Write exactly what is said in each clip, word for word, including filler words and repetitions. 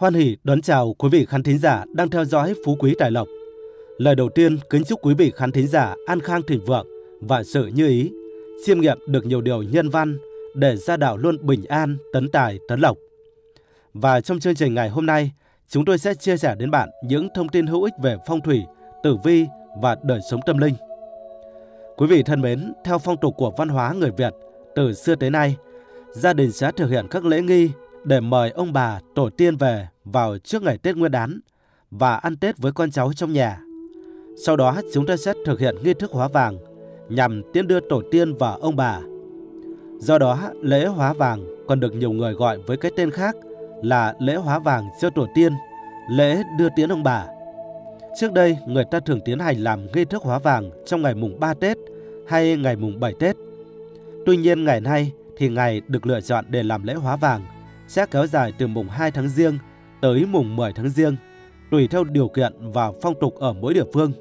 Hoan hỉ đón chào quý vị khán thính giả đang theo dõi Phú Quý Tài Lộc. Lời đầu tiên kính chúc quý vị khán thính giả an khang thịnh vượng, vạn sự như ý, chiêm nghiệm được nhiều điều nhân văn để gia đạo luôn bình an, tấn tài, tấn lộc. Và trong chương trình ngày hôm nay, chúng tôi sẽ chia sẻ đến bạn những thông tin hữu ích về phong thủy, tử vi và đời sống tâm linh. Quý vị thân mến, theo phong tục của văn hóa người Việt, từ xưa tới nay, gia đình sẽ thực hiện các lễ nghi để mời ông bà, tổ tiên về vào trước ngày Tết Nguyên đán và ăn Tết với con cháu trong nhà. Sau đó chúng ta sẽ thực hiện nghi thức hóa vàng nhằm tiễn đưa tổ tiên và ông bà. Do đó, lễ hóa vàng còn được nhiều người gọi với cái tên khác là lễ hóa vàng cho tổ tiên, lễ đưa tiễn ông bà. Trước đây, người ta thường tiến hành làm nghi thức hóa vàng trong ngày mùng ba Tết hay ngày mùng bảy Tết. Tuy nhiên ngày nay thì ngày được lựa chọn để làm lễ hóa vàng sẽ kéo dài từ mùng hai tháng Giêng tới mùng mười tháng Giêng, tùy theo điều kiện và phong tục ở mỗi địa phương.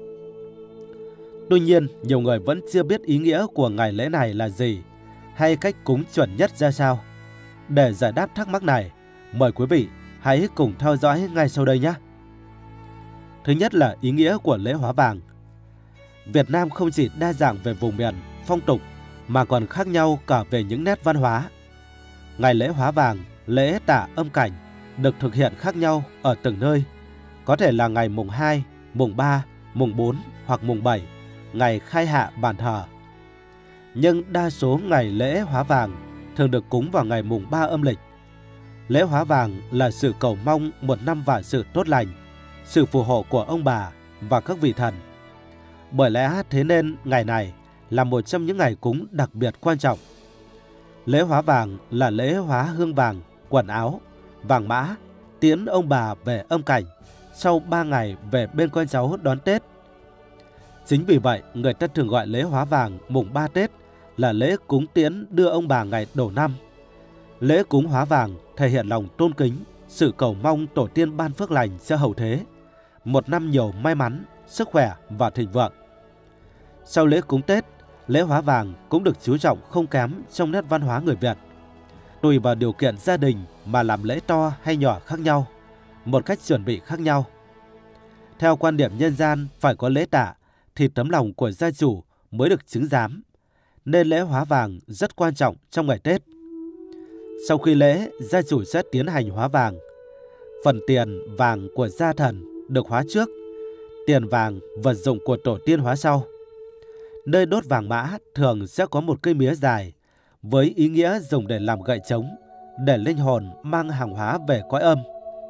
Tuy nhiên, nhiều người vẫn chưa biết ý nghĩa của ngày lễ này là gì, hay cách cúng chuẩn nhất ra sao. Để giải đáp thắc mắc này, mời quý vị hãy cùng theo dõi ngay sau đây nhé. Thứ nhất là ý nghĩa của lễ hóa vàng. Việt Nam không chỉ đa dạng về vùng miền, phong tục, mà còn khác nhau cả về những nét văn hóa. Ngày lễ hóa vàng, lễ tạ âm cảnh được thực hiện khác nhau ở từng nơi. Có thể là ngày mùng hai, mùng ba, mùng bốn hoặc mùng bảy, ngày khai hạ bàn thờ. Nhưng đa số ngày lễ hóa vàng thường được cúng vào ngày mùng ba âm lịch. Lễ hóa vàng là sự cầu mong một năm vạn sự tốt lành, sự phù hộ của ông bà và các vị thần. Bởi lẽ thế nên ngày này là một trong những ngày cúng đặc biệt quan trọng. Lễ hóa vàng là lễ hóa hương vàng, quần áo, vàng mã, tiễn ông bà về âm cảnh sau ba ngày về bên con cháu đón Tết. Chính vì vậy, người ta thường gọi lễ hóa vàng mùng ba Tết là lễ cúng tiễn đưa ông bà ngày đầu năm. Lễ cúng hóa vàng thể hiện lòng tôn kính, sự cầu mong tổ tiên ban phước lành cho hậu thế, một năm nhiều may mắn, sức khỏe và thịnh vượng. Sau lễ cúng Tết, lễ hóa vàng cũng được chú trọng không kém trong nét văn hóa người Việt. Tùy vào điều kiện gia đình mà làm lễ to hay nhỏ khác nhau, một cách chuẩn bị khác nhau. Theo quan điểm nhân gian phải có lễ tạ thì tấm lòng của gia chủ mới được chứng giám, nên lễ hóa vàng rất quan trọng trong ngày Tết. Sau khi lễ, gia chủ sẽ tiến hành hóa vàng. Phần tiền vàng của gia thần được hóa trước, tiền vàng vật dụng của tổ tiên hóa sau. Nơi đốt vàng mã thường sẽ có một cây mía dài với ý nghĩa dùng để làm gậy trống, để linh hồn mang hàng hóa về cõi âm.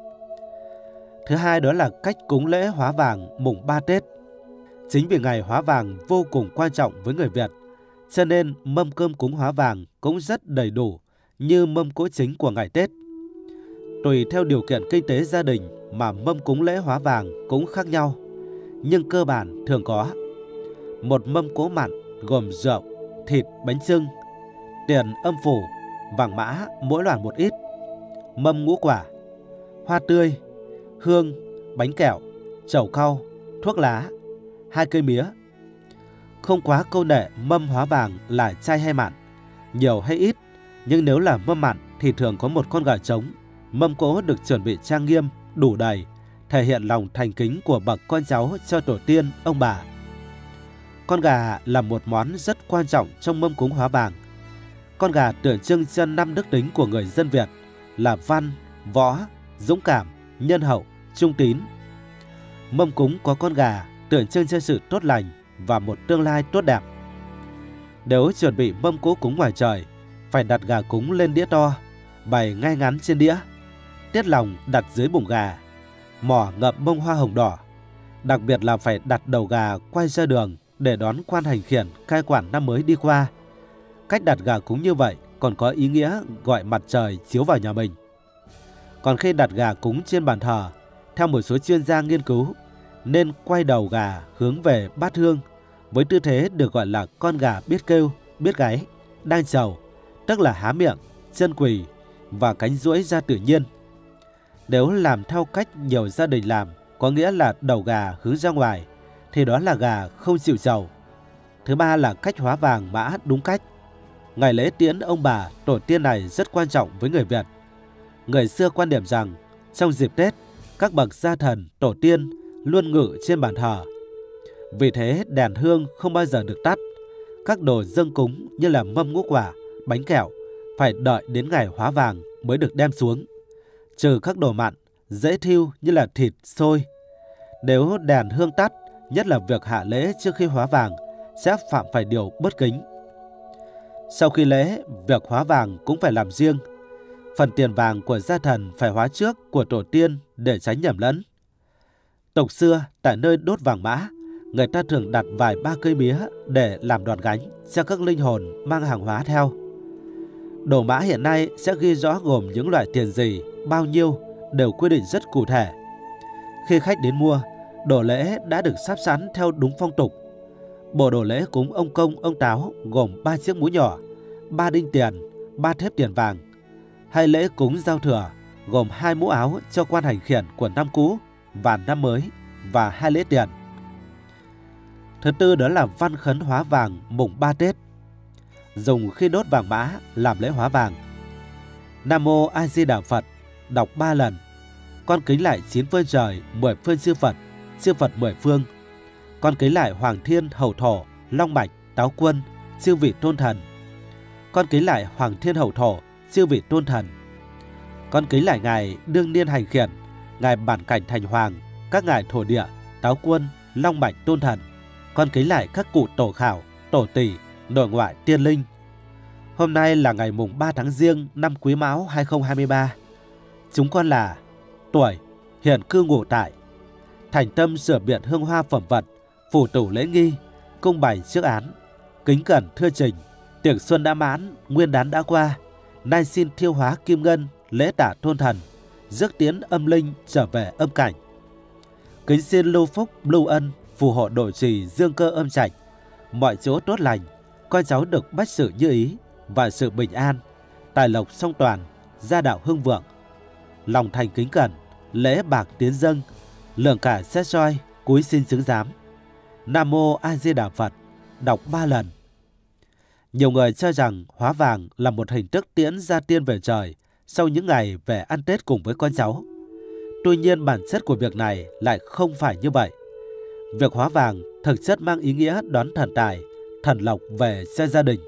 Thứ hai đó là cách cúng lễ hóa vàng mùng ba Tết. Chính vì ngày hóa vàng vô cùng quan trọng với người Việt, cho nên mâm cơm cúng hóa vàng cũng rất đầy đủ như mâm cỗ chính của ngày Tết. Tùy theo điều kiện kinh tế gia đình mà mâm cúng lễ hóa vàng cũng khác nhau, nhưng cơ bản thường có một mâm cỗ mặn gồm rượu, thịt, bánh chưng, tiền âm phủ, vàng mã mỗi loạt một ít, mâm ngũ quả, hoa tươi, hương, bánh kẹo, trầu cau, thuốc lá, hai cây mía. Không quá câu nệ mâm hóa vàng là chay hay mặn, nhiều hay ít, nhưng nếu là mâm mặn thì thường có một con gà trống. Mâm cỗ được chuẩn bị trang nghiêm, đủ đầy, thể hiện lòng thành kính của bậc con cháu cho tổ tiên, ông bà. Con gà là một món rất quan trọng trong mâm cúng hóa vàng. Con gà tượng trưng cho năm đức tính của người dân Việt là văn, võ, dũng cảm, nhân hậu, trung tín. Mâm cúng có con gà tượng trưng cho sự tốt lành và một tương lai tốt đẹp. Nếu chuẩn bị mâm cỗ cúng ngoài trời, phải đặt gà cúng lên đĩa to, bày ngay ngắn trên đĩa. Tiết lòng đặt dưới bụng gà, mỏ ngậm bông hoa hồng đỏ. Đặc biệt là phải đặt đầu gà quay ra đường để đón quan hành khiển cai quản năm mới đi qua. Cách đặt gà cúng như vậy còn có ý nghĩa gọi mặt trời chiếu vào nhà mình. Còn khi đặt gà cúng trên bàn thờ, theo một số chuyên gia nghiên cứu, nên quay đầu gà hướng về bát hương với tư thế được gọi là con gà biết kêu, biết gáy, đang trầu, tức là há miệng, chân quỳ và cánh duỗi ra tự nhiên. Nếu làm theo cách nhiều gia đình làm, có nghĩa là đầu gà hướng ra ngoài, thì đó là gà không chịu trầu. Thứ ba là cách hóa vàng mã đúng cách. Ngày lễ tiễn ông bà, tổ tiên này rất quan trọng với người Việt. Người xưa quan điểm rằng Trong dịp Tết, các bậc gia thần, tổ tiên luôn ngự trên bàn thờ. Vì thế đèn hương không bao giờ được tắt. Các đồ dâng cúng như là mâm ngũ quả, bánh kẹo phải đợi đến ngày hóa vàng mới được đem xuống. Trừ các đồ mặn, dễ thiêu như là thịt, xôi. Nếu đèn hương tắt, nhất là việc hạ lễ trước khi hóa vàng, sẽ phạm phải điều bất kính. Sau khi lễ, việc hóa vàng cũng phải làm riêng. Phần tiền vàng của gia thần phải hóa trước của tổ tiên để tránh nhầm lẫn. Tục xưa, tại nơi đốt vàng mã, người ta thường đặt vài ba cây mía để làm đòn gánh cho các linh hồn mang hàng hóa theo. Đồ mã hiện nay sẽ ghi rõ gồm những loại tiền gì, bao nhiêu, đều quy định rất cụ thể. Khi khách đến mua, đồ lễ đã được sắp sẵn theo đúng phong tục. Bộ đồ lễ cúng ông Công, ông Táo gồm ba chiếc mũ nhỏ, ba đinh tiền, ba thép tiền vàng. Hay lễ cúng giao thừa gồm hai mũ áo cho quan hành khiển của năm cũ và năm mới và hai lễ tiền. Thứ tư đó là văn khấn hóa vàng mùng ba Tết, dùng khi đốt vàng mã làm lễ hóa vàng. Nam Mô A Di Đà Phật đọc ba lần. Con kính lại chín phương trời, mười phương chư Phật, chư Phật mười phương. Con kính lại Hoàng Thiên, Hậu Thổ, Long Mạch, Táo Quân, chư vị tôn thần. Con kính lại Hoàng Thiên Hậu Thổ, chư vị tôn thần. Con kính lại ngài đương niên hành khiển, ngài bản cảnh thành hoàng, các ngài thổ địa, Táo Quân, Long Mạch tôn thần. Con kính lại các cụ tổ khảo, tổ tỷ, nội ngoại tiên linh. Hôm nay là ngày mùng ba tháng Giêng năm Quý Mão hai không hai ba. Chúng con là tuổi, hiện cư ngụ tại, thành tâm sửa biện hương hoa phẩm vật, phủ tủ lễ nghi, cung bày trước án, kính cẩn thưa trình. Tiệc xuân đã mãn, nguyên đán đã qua, nay xin thiêu hóa kim ngân, lễ tả tôn thần, rước tiến âm linh trở về âm cảnh. Kính xin lưu phúc, lưu ân, phù hộ độ trì dương cơ âm trạch, mọi chỗ tốt lành, con cháu được bách sự như ý, và sự bình an, tài lộc song toàn, gia đạo hưng vượng. Lòng thành kính cẩn, lễ bạc tiến dâng, lượng cả xét soi, cúi xin chứng giám. Nam Mô A Di Đà Phật đọc ba lần. Nhiều người cho rằng hóa vàng là một hình thức tiễn gia tiên về trời sau những ngày về ăn Tết cùng với con cháu. Tuy nhiên bản chất của việc này lại không phải như vậy. Việc hóa vàng thực chất mang ý nghĩa đón thần tài, thần lộc về cho gia đình.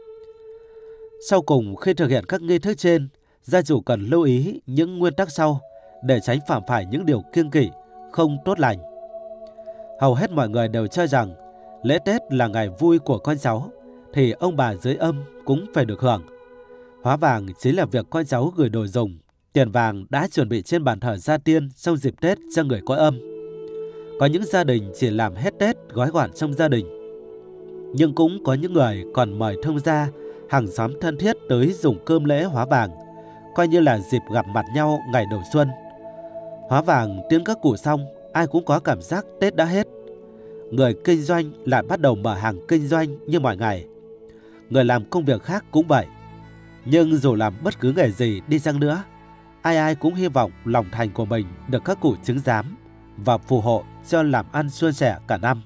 Sau cùng, khi thực hiện các nghi thức trên, gia chủ cần lưu ý những nguyên tắc sau để tránh phạm phải những điều kiêng kỵ, không tốt lành. Hầu hết mọi người đều cho rằng lễ Tết là ngày vui của con cháu, thì ông bà dưới âm cũng phải được hưởng. Hóa vàng chính là việc con cháu gửi đồ dùng, tiền vàng đã chuẩn bị trên bàn thờ gia tiên trong dịp Tết cho người có âm. Có những gia đình chỉ làm hết Tết gói gọn trong gia đình, nhưng cũng có những người còn mời thông gia, hàng xóm thân thiết tới dùng cơm lễ hóa vàng, coi như là dịp gặp mặt nhau ngày đầu xuân. Hóa vàng tiễn các cụ xong, ai cũng có cảm giác Tết đã hết. Người kinh doanh lại bắt đầu mở hàng kinh doanh như mọi ngày. Người làm công việc khác cũng vậy. Nhưng dù làm bất cứ nghề gì đi chăng nữa, ai ai cũng hy vọng lòng thành của mình được các cụ chứng giám và phù hộ cho làm ăn suôn sẻ cả năm.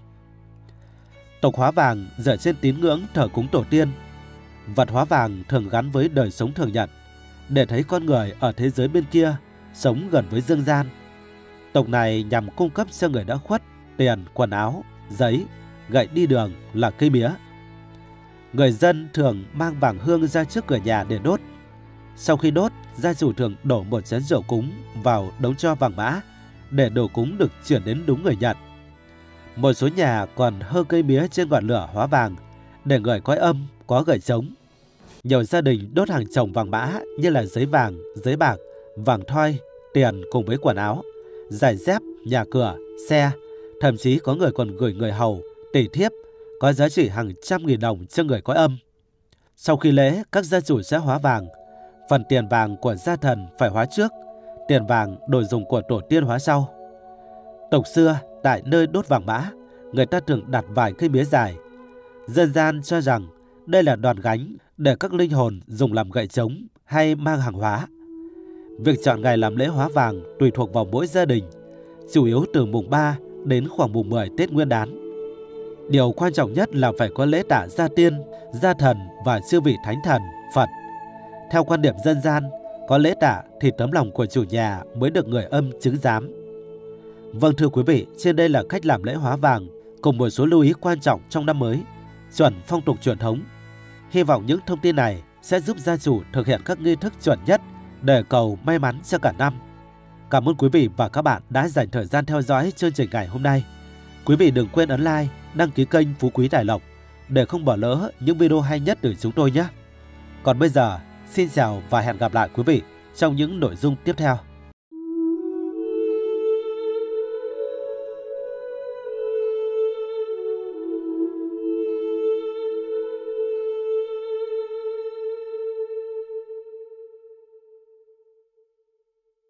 Tục hóa vàng dựa trên tín ngưỡng thờ cúng tổ tiên. Vật hóa vàng thường gắn với đời sống thường nhật, để thấy con người ở thế giới bên kia sống gần với dương gian. Tục này nhằm cung cấp cho người đã khuất tiền, quần áo, giấy, gậy đi đường là cây mía. Người dân thường mang vàng hương ra trước cửa nhà để đốt. Sau khi đốt, gia chủ thường đổ một chén rượu cúng vào đống tro vàng mã để đồ cúng được chuyển đến đúng người nhận. Một số nhà còn hơ cây mía trên ngọn lửa hóa vàng để người cõi âm có gậy trống. Nhiều gia đình đốt hàng chồng vàng mã như là giấy vàng, giấy bạc, vàng thoi, tiền cùng với quần áo, giày dép, nhà cửa, xe. Thậm chí có người còn gửi người hầu, tỷ thiếp có giá trị hàng trăm nghìn đồng cho người cõi âm. Sau khi lễ, các gia chủ sẽ hóa vàng. Phần tiền vàng của gia thần phải hóa trước, tiền vàng đồ dùng của tổ tiên hóa sau. Tục xưa, tại nơi đốt vàng mã, người ta thường đặt vài cây mía dài. Dân gian cho rằng đây là đòn gánh để các linh hồn dùng làm gậy trống hay mang hàng hóa. Việc chọn ngày làm lễ hóa vàng tùy thuộc vào mỗi gia đình, chủ yếu từ mùng ba đến khoảng mùng mười Tết Nguyên đán. Điều quan trọng nhất là phải có lễ tạ gia tiên, gia thần và chư vị thánh thần, Phật. Theo quan điểm dân gian, Có lễ tạ thì tấm lòng của chủ nhà mới được người âm chứng giám. Vâng thưa quý vị, trên đây là cách làm lễ hóa vàng cùng một số lưu ý quan trọng trong năm mới, chuẩn phong tục truyền thống. Hy vọng những thông tin này sẽ giúp gia chủ thực hiện các nghi thức chuẩn nhất để cầu may mắn cho cả năm. Cảm ơn quý vị và các bạn đã dành thời gian theo dõi chương trình ngày hôm nay. Quý vị đừng quên ấn like, đăng ký kênh Phú Quý Tài Lộc để không bỏ lỡ những video hay nhất từ chúng tôi nhé. Còn bây giờ, xin chào và hẹn gặp lại quý vị trong những nội dung tiếp theo.